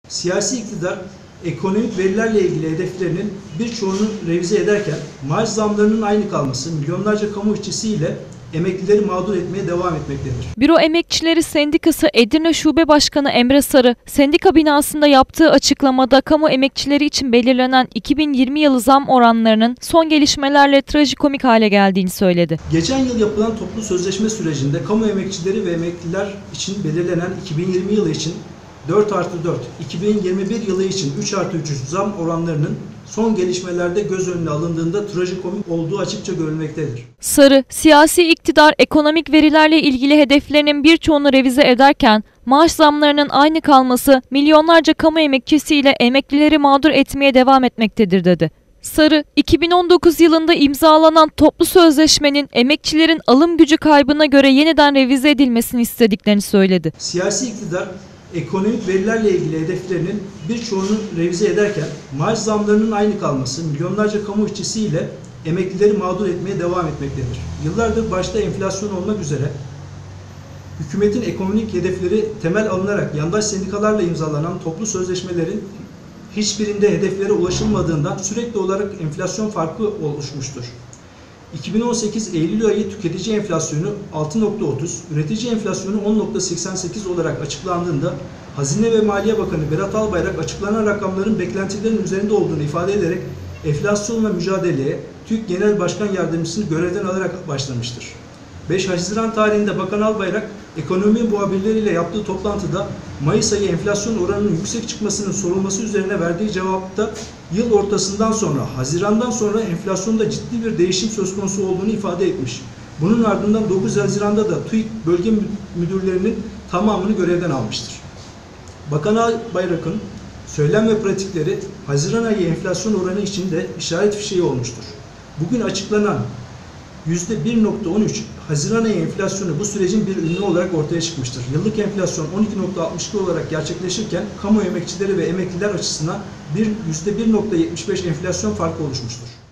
Siyasi iktidar ekonomik verilerle ilgili hedeflerinin birçoğunu revize ederken maaş zamlarının aynı kalması milyonlarca kamu işçisiyle emeklileri mağdur etmeye devam etmektedir. Büro Emekçileri Sendikası Edirne Şube Başkanı Emre Sarı, sendika binasında yaptığı açıklamada kamu emekçileri için belirlenen 2020 yılı zam oranlarının son gelişmelerle trajikomik hale geldiğini söyledi. Geçen yıl yapılan toplu sözleşme sürecinde kamu emekçileri ve emekliler için belirlenen 2020 yılı için 4+4, 2021 yılı için 3+3 zam oranlarının son gelişmelerde göz önüne alındığında trajikomik olduğu açıkça görülmektedir. Sarı, siyasi iktidar ekonomik verilerle ilgili hedeflerinin birçoğunu revize ederken maaş zamlarının aynı kalması milyonlarca kamu emekçisiyle emeklileri mağdur etmeye devam etmektedir dedi. Sarı, 2019 yılında imzalanan toplu sözleşmenin emekçilerin alım gücü kaybına göre yeniden revize edilmesini istediklerini söyledi. Siyasi iktidar ekonomik verilerle ilgili hedeflerinin birçoğunu revize ederken maaş zamlarının aynı kalması milyonlarca kamu işçisiyle emeklileri mağdur etmeye devam etmektedir. Yıllardır başta enflasyon olmak üzere hükümetin ekonomik hedefleri temel alınarak yandaş sendikalarla imzalanan toplu sözleşmelerin hiçbirinde hedeflere ulaşılmadığından sürekli olarak enflasyon farkı oluşmuştur. 2018 Eylül ayı tüketici enflasyonu 6.30, üretici enflasyonu 10.88 olarak açıklandığında Hazine ve Maliye Bakanı Berat Albayrak açıklanan rakamların beklentilerin üzerinde olduğunu ifade ederek enflasyonla mücadeleye TÜİK Genel Başkan Yardımcısını görevden alarak başlamıştır. 5 Haziran tarihinde Bakan Albayrak ekonomi muhabirleriyle yaptığı toplantıda Mayıs ayı enflasyon oranının yüksek çıkmasının sorulması üzerine verdiği cevapta yıl ortasından sonra, Haziran'dan sonra enflasyonda ciddi bir değişim söz konusu olduğunu ifade etmiş. Bunun ardından 9 Haziran'da da TÜİK bölge müdürlerinin tamamını görevden almıştır. Bakan Albayrak'ın söylem ve pratikleri Haziran ayı enflasyon oranı için de işaret fişeği olmuştur. Bugün açıklanan %1.13 Haziran ayı enflasyonu bu sürecin bir ürünü olarak ortaya çıkmıştır. Yıllık enflasyon 12.62 olarak gerçekleşirken kamu emekçileri ve emekliler açısından %1.75 enflasyon farkı oluşmuştur.